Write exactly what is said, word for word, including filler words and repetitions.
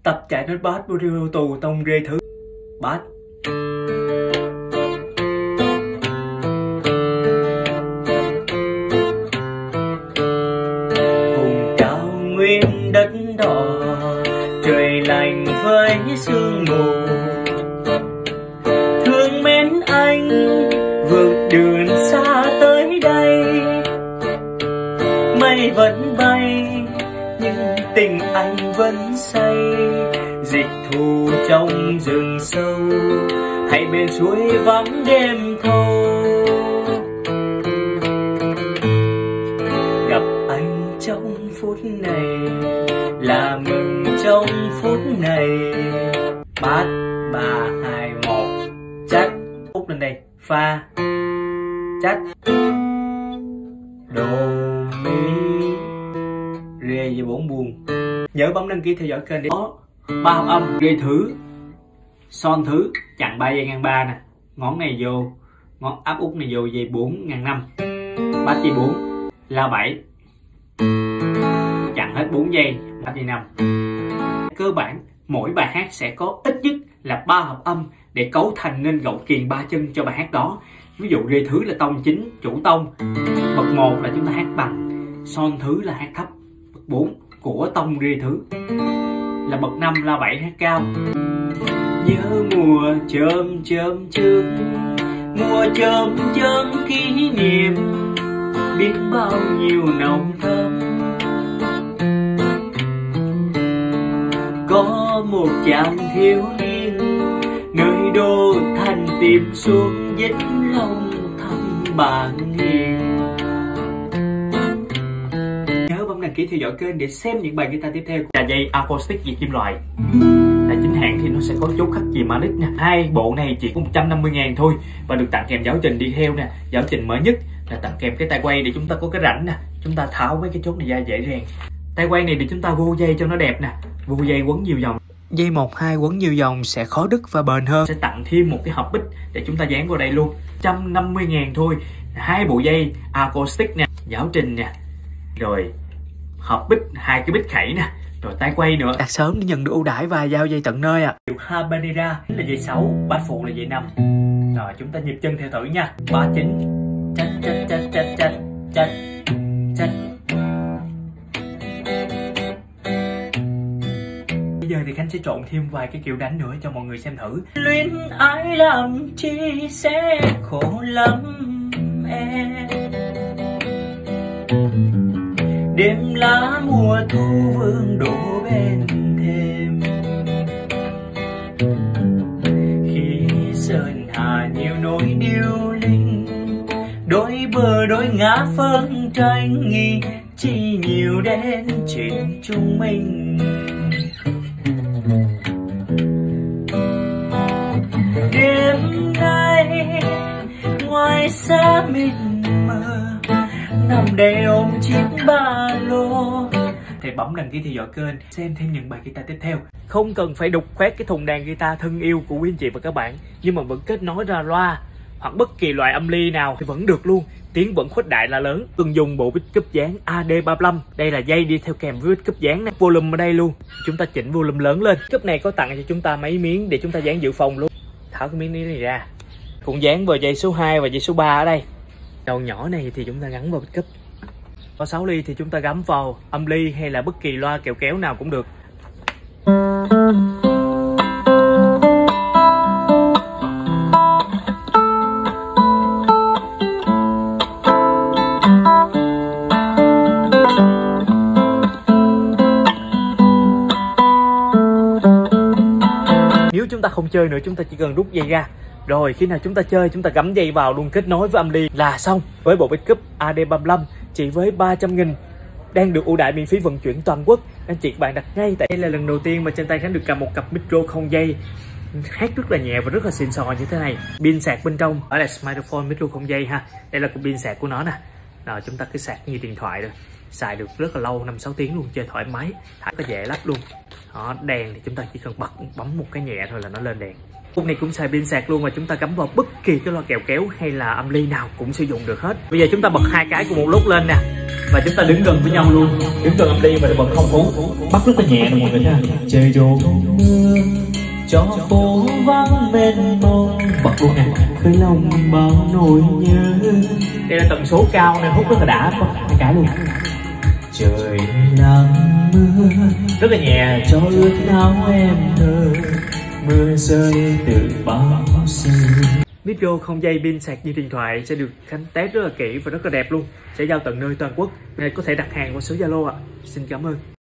Tập chạy đến bass video tù tông rê thứ. Bass. Vùng cao nguyên đất đỏ, trời lạnh với sương mù. Thương mến anh vượt đường xa tới đây, mây vẫn bay nhưng tình anh vẫn say. Dịch thù trong rừng sâu hay bên suối vắng đêm thâu, gặp anh trong phút này là mừng trong phút này. Bát ba hai một chắc út lên đây pha chắc đồ mi rê và bốn buồn. Nhớ bấm đăng ký theo dõi kênh để có ba hợp âm rê thứ, son thứ, chặn ba dây ngang ba nè, ngón này vô, ngón áp út này vô dây bốn ngang năm, bát dây bốn, la bảy, chặn hết bốn dây, bát dây năm. Cơ bản mỗi bài hát sẽ có ít nhất là ba hợp âm để cấu thành nên gậu kiền ba chân cho bài hát đó. Ví dụ rê thứ là tông chính, chủ tông, bậc một là chúng ta hát bằng, son thứ là hát thấp, bậc bốn của tông rê thứ, là bậc năm la bảy hát cao. Nhớ mùa chớm chớm trước, mùa chớm chớm kỷ niệm, biết bao nhiêu nồng thơm. Có một chàng thiếu niên nơi đô thành tìm xuống vĩnh long thăm bạn hiền. Nhớ bấm đăng ký theo dõi kênh để xem những bài guitar tiếp theo. Là dây acoustic dây kim loại là chính hãng thì nó sẽ có chốt khắc chìm Manic nha. Hai bộ này chỉ có một trăm năm mươi ngàn thôi và được tặng kèm giáo trình đi theo nè. Giáo trình mới nhất là tặng kèm cái tay quay để chúng ta có cái rãnh nè, chúng ta tháo mấy cái chốt này ra dễ dàng. Tay quay này để chúng ta vô dây cho nó đẹp nè, vô dây quấn nhiều vòng. Dây một hai quấn nhiều vòng sẽ khó đứt và bền hơn. Sẽ tặng thêm một cái hộp bích để chúng ta dán vào đây luôn, một trăm năm mươi ngàn thôi. Hai bộ dây acoustic nè, giáo trình nè, rồi hộp bích, hai cái bích khẩy nè, rồi tay quay nữa. Đặt sớm để nhận được ưu đãi và giao dây tận nơi ạ. À. Habanera là dây sáu, bát phụ là dây năm. Rồi chúng ta nhịp chân theo thử nha. Ba chín, chạch chạch chạch chạch chạch chạch chạch. Bây giờ thì Khánh sẽ trộn thêm vài cái kiểu đánh nữa cho mọi người xem thử. Luyến ái làm chi sẽ khổ lắm em, đêm lá mùa thu vương đổ bên thềm. Khi sơn hà nhiều nỗi điêu linh, đôi bờ đôi ngã phân tranh nghi, chỉ nhiều đến chuyện chúng mình. Đêm nay ngoài xa mịt mờ, nằm đây ôm chiếc ba lô. Thì bấm đăng ký theo dõi kênh xem thêm những bài guitar tiếp theo. Không cần phải đục khoét cái thùng đàn guitar thân yêu của quý anh chị và các bạn, nhưng mà vẫn kết nối ra loa hoặc bất kỳ loại âm ly nào thì vẫn được luôn, tiếng vẫn khuếch đại là lớn. Từng dùng bộ bích cúp dáng A D ba mươi lăm. Đây là dây đi theo kèm với bích cúp dáng này. Volume ở đây luôn, chúng ta chỉnh volume lớn lên. Cúp này có tặng cho chúng ta mấy miếng để chúng ta dán dự phòng luôn. Tháo cái miếng này ra, cũng dán vào dây số hai và dây số ba ở đây. Đầu nhỏ này thì chúng ta gắn vào bích cúp. Có sáu ly thì chúng ta gắm vào âm ly hay là bất kỳ loa kẹo kéo nào cũng được. Nếu chúng ta không chơi nữa, chúng ta chỉ cần rút dây ra. Rồi khi nào chúng ta chơi, chúng ta gắm dây vào luôn, kết nối với âm ly là xong. Với bộ bích cúp A D ba mươi lăm chỉ với ba trăm nghìn, đang được ưu đãi miễn phí vận chuyển toàn quốc. Anh chị bạn đặt ngay tại đây. Là lần đầu tiên mà trên tay Khánh được cầm một cặp micro không dây, hát rất là nhẹ và rất là xịn sò như thế này. Pin sạc bên trong, đó là Smartphone micro không dây ha. Đây là cục pin sạc của nó nè. Rồi chúng ta cứ sạc như điện thoại rồi, xài được rất là lâu, năm sáu tiếng luôn, chơi thoải mái, thả có dễ lắp luôn. Đó, đèn thì chúng ta chỉ cần bật bấm một cái nhẹ thôi là nó lên đèn. Khung này cũng xài pin sạc luôn, và chúng ta cắm vào bất kỳ cái loa kẹo kéo hay là âm ly nào cũng sử dụng được hết. Bây giờ chúng ta bật hai cái cùng một lúc lên nè, và chúng ta đứng gần với nhau luôn, đứng gần âm ly và bật không phú, bắt rất là nhẹ nè mọi người nha. Trời đổ mưa cho phố vắng mênh mông, bật luôn nè, khơi lòng bao nỗi nhớ. Đây là tần số cao nên hút rất là đã, có hai cái luôn. Trời nắng mưa rất là nhẹ cho ướt áo em thơ, mưa rơi từ bao giờ. Micro không dây pin sạc như điện thoại sẽ được Khánh test rất là kỹ và rất là đẹp luôn, sẽ giao tận nơi toàn quốc, nên có thể đặt hàng qua số Zalo ạ. Xin cảm ơn.